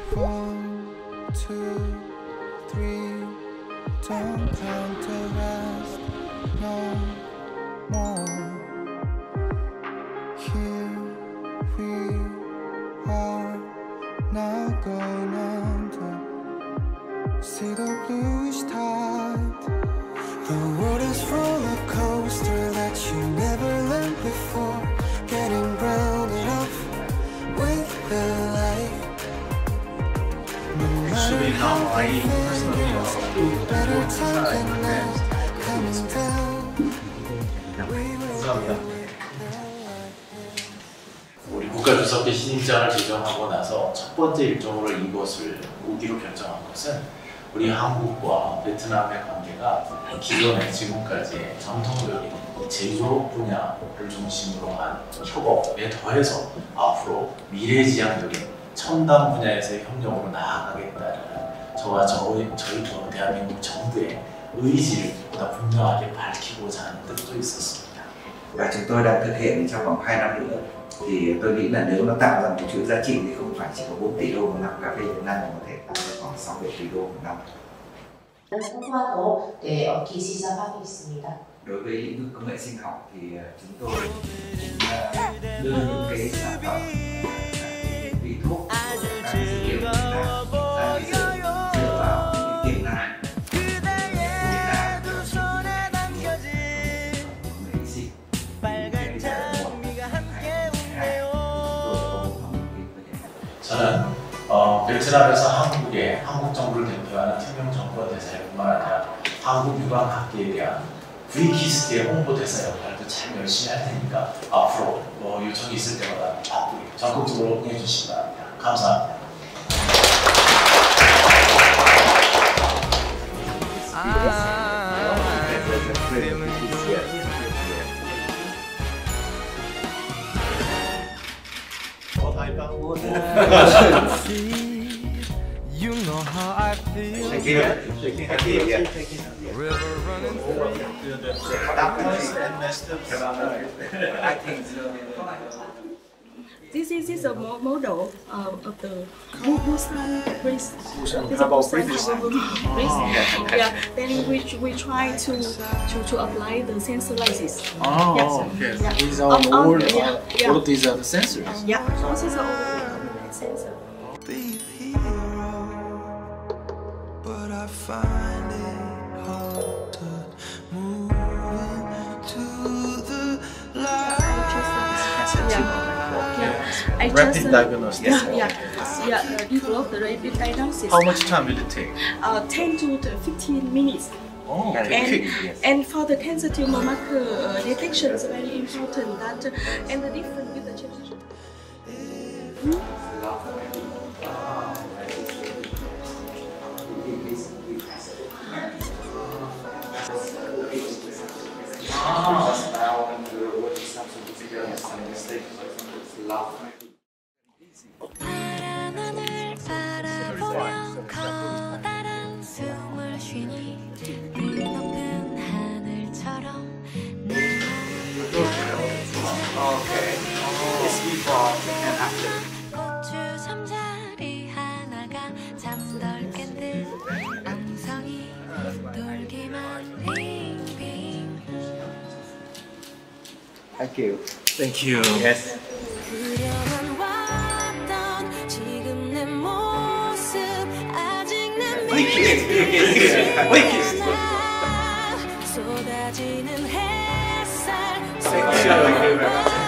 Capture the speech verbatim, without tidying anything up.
One, two, three, don't count the rest no more. Here we are, now going under. See the bluish tide. The world is roller coaster that you never learned before. Getting rounded up with the light. Actually, now I personally also better time than now. Coming down. 감사합니다. 우리 국가주석의 신임장을 제정하고 나서 첫 번째 일정으로 이것을 오기로 결정한 것은 우리 한국과 베트남의 관계가 기존에 지금까지 전통적인 제조업 분야를 중심으로 한 협업에 더해서 앞으로 미래지향적인 첨단 분야에서의 협력으로 나아가겠다는 저와 저희, 저희 대한민국 정부의 의지를 보다 분명하게 밝히고자 하는 뜻도 있었습니다. Và chúng tôi đang thực hiện trong vòng hai năm nữa. Thì tôi nghĩ là nếu nó tạo ra một chuỗi giá trị thì không phải chỉ có bốn tỷ đô một năm, cà phê Việt Nam mà có thể tạo ra khoảng sáu bảy tỷ đô một năm. 성과도 네, 얻기 시작하고 있습니다. Đối với lĩnh vực công nghệ sinh học thì chúng tôi cũng đã đưa những cái sản phẩm vị thuốc của các dữ liệu Việt Nam ra thị trường dựa vào những tiềm năng của Việt Nam trong công nghệ sinh. 저는 어, 베트남에서 한국에 한국 정부를 대표하는 특명정부가 대사일 뿐만 아니라 한국 유관학계에 대한 브이키스트의 홍보대사 역할도 참 열심히 할 테니까 앞으로 뭐 요청이 있을 때마다 바쁘게 적극적으로 응해주시기 바랍니다. 감사합니다. You know how I feel. Shaking it, shaking it, yeah. River running This is, this is a mo model uh, of the Busan race. How about British? Yeah, then we we try to to to apply the sensor lenses. Oh, yes. okay. Yeah. These are Um, all, um, yeah, yeah. all of these are the sensors. Yeah, this is all the sensor. be a hero, but I find it hard to move into the light. I Rapid just, uh, diagnosis. Yeah, yeah, yeah. Uh, develop the rapid diagnosis. How much time will it take? Uh, ten to fifteen minutes. Oh, And, quick. and for the cancer tumor marker uh, detection is very important that uh, and the difference with the change. Hmm? Okay. It's before and after. Thank you. Thank you. Yes. Thank you.